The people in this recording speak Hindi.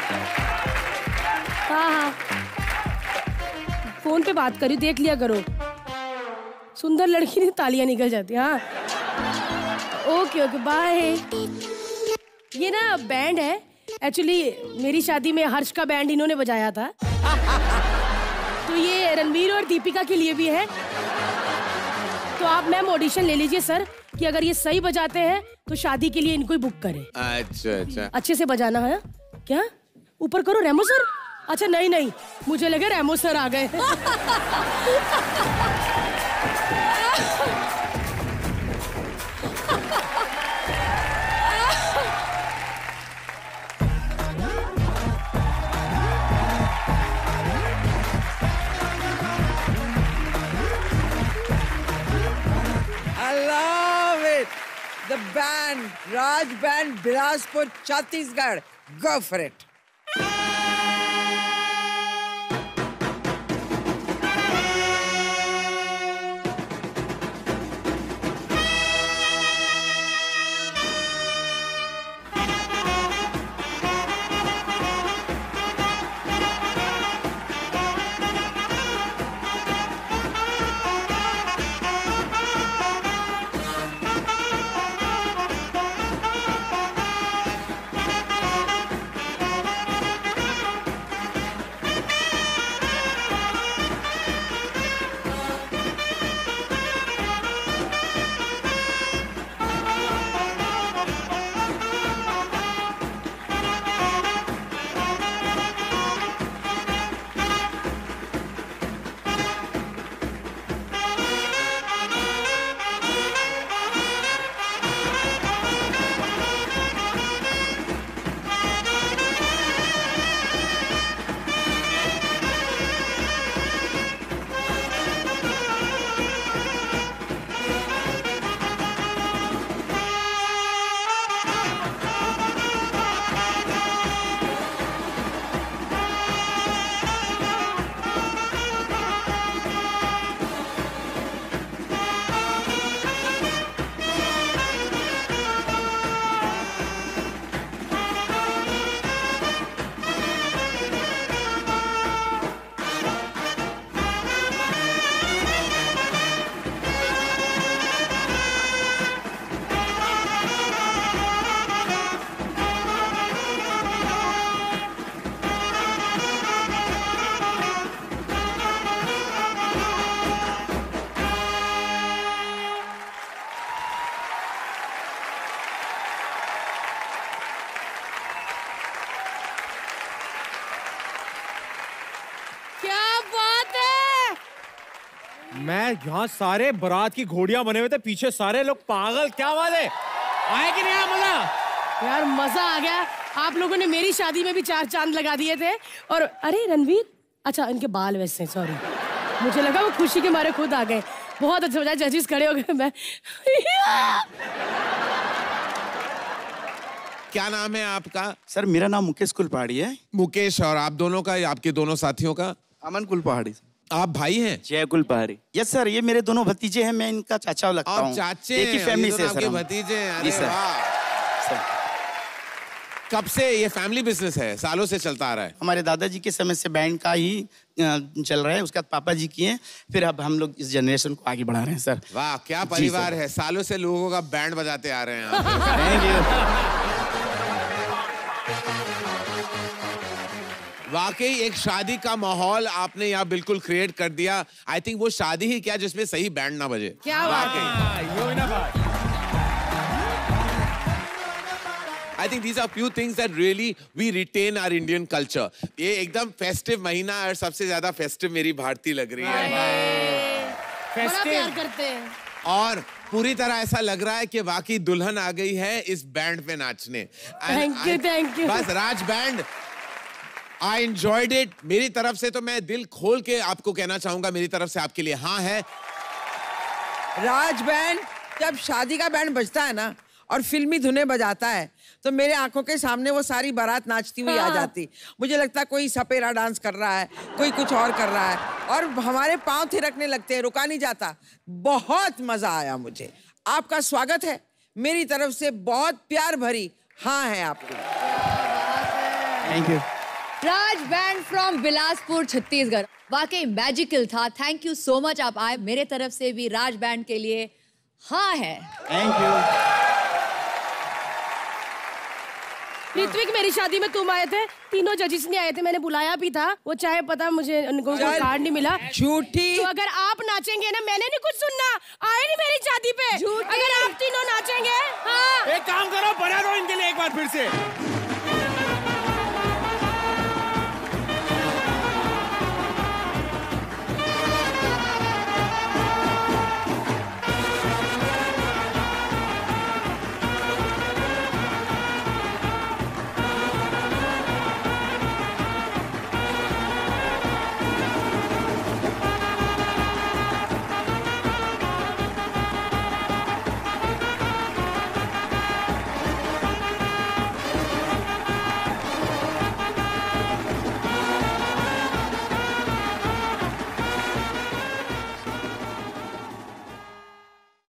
हाँ, फोन पे बात करी, देख लिया करो। सुंदर लड़की ने तालियां निकल जाती। हाँ, ओके ओके, बाय। ये ना बैंड है, एक्चुअली मेरी शादी में हर्ष का बैंड इन्होंने बजाया था। तो ये रणवीर और दीपिका के लिए भी है। तो आप मैम ऑडिशन ले लीजिए सर, कि अगर ये सही बजाते हैं तो शादी के लिए इनको ही बुक करें। अच्छा। अच्छे से बजाना है क्या? ऊपर करो रेमो सर। अच्छा नहीं, मुझे लगा रेमो सर आ गए। The band, Raj Band, Bilaspur, Chhattisgarh. Go for it. मैं यहाँ सारे बारात की घोड़ियां बने हुए थे, पीछे सारे लोग पागल। क्या बात है, आए कि नहीं आया मजा? यार मजा आ गया। आप लोगों ने मेरी शादी में भी 4 चांद लगा दिए थे। और अरे रणवीर, अच्छा इनके बाल वैसे, सॉरी, मुझे लगा वो खुशी के मारे खुद आ गए। बहुत अच्छा बजा, जजेस खड़े हो गए। मैं क्या नाम है आपका? सर मेरा नाम मुकेश कुलपहाड़ी है। मुकेश। और आप दोनों का, आपके दोनों साथियों का? अमन कुलपहाड़ी। आप भाई हैं? जय कुलपहाड़ी। यस सर, ये मेरे दोनों भतीजे हैं, मैं इनका चाचा लगता हूँ। चाचे? एक ही फैमिली से सर। भतीजे? जी सर। कब से ये फैमिली बिजनेस है? सालों से चलता आ रहा है? हमारे दादाजी के समय से बैंड का ही चल रहा है, उसके बाद पापा जी किए, फिर अब हम लोग इस जनरेशन को आगे बढ़ा रहे हैं सर। वाह, क्या परिवार है। सालों से लोगों का बैंड बजाते आ रहे हैं। Thank you. वाकई एक शादी का माहौल आपने यहाँ बिल्कुल क्रिएट कर दिया। आई थिंक वो शादी ही क्या जिसमें सही बैंड ना बजे। क्या वाकई। I think these are few things that really we retain our Indian culture. ये एकदम फेस्टिव महीना और सबसे ज्यादा फेस्टिव मेरी भारती लग रही है। बड़ा प्यार करते हैं। और पूरी तरह ऐसा लग रहा है कि वाकई दुल्हन आ गई है इस बैंड पे नाचने। Thank you. बस Raj band, I enjoyed it। मेरी तरफ से तो मैं दिल खोल के आपको कहना चाहूंगा, मेरी तरफ से आपके लिए हाँ है। राज बैंड जब शादी का बैंड बजता है ना और फिल्मी धुनें बजाता है तो मेरे आंखों के सामने वो सारी बारात नाचती हुई आ जाती। मुझे लगता है कोई सपेरा डांस कर रहा है, कोई कुछ और कर रहा है, और हमारे पांव थिरकने लगते हैं, रुका नहीं जाता। बहुत मजा आया मुझे। आपका स्वागत है, मेरी तरफ से बहुत प्यार भरी हाँ है आपको। Thank you. Raj band from Bilaspur Chhattisgarh. वाकई मैजिकल था। थैंक यू सो मच, आप आए। मेरे तरफ से भी राज बैंड के लिए हाँ है। Thank you. ऋत्विक, मेरी शादी में तुम आए थे, तीनों जजेस नहीं आए थे, मैंने बुलाया भी था, वो चाहे पता मुझे उनको कार्ड नहीं मिला। झूठी। तो अगर आप नाचेंगे ना, मैंने नहीं कुछ सुनना, आए नहीं मेरी शादी पे। अगर आप तीनों नाचेंगे। हाँ, एक काम करो, बना दो इनके लिए एक बार फिर से।